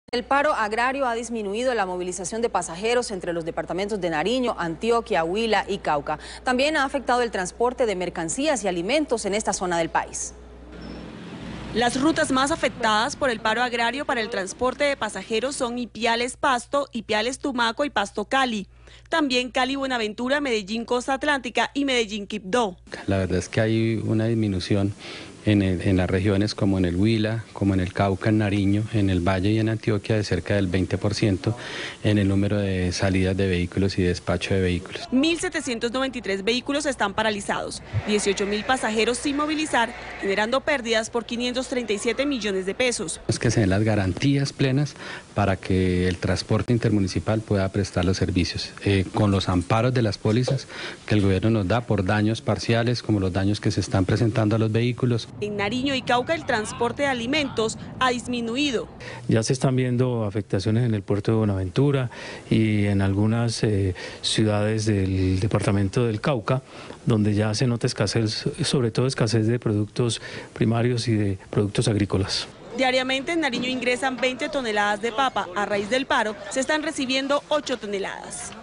El paro agrario ha disminuido la movilización de pasajeros entre los departamentos de Nariño, Antioquia, Huila y Cauca. También ha afectado el transporte de mercancías y alimentos en esta zona del país. Las rutas más afectadas por el paro agrario para el transporte de pasajeros son Ipiales-Pasto, Ipiales-Tumaco y Pasto-Cali. También Cali-Buenaventura, Medellín-Costa Atlántica y Medellín-Quibdó. La verdad es que hay una disminución en las regiones como en el Huila, como en el Cauca, en Nariño, en el Valle y en Antioquia de cerca del 20% en el número de salidas de vehículos y despacho de vehículos. 1.793 vehículos están paralizados, 18.000 pasajeros sin movilizar, generando pérdidas por 537 millones de pesos. Es que se den las garantías plenas para que el transporte intermunicipal pueda prestar los servicios, con los amparos de las pólizas que el gobierno nos da por daños parciales, como los daños que se están presentando a los vehículos. En Nariño y Cauca el transporte de alimentos ha disminuido. Ya se están viendo afectaciones en el puerto de Buenaventura y en algunas ciudades del departamento del Cauca, donde ya se nota escasez, sobre todo escasez de productos primarios y de productos agrícolas. Diariamente en Nariño ingresan 20 toneladas de papa. A raíz del paro se están recibiendo 8 toneladas.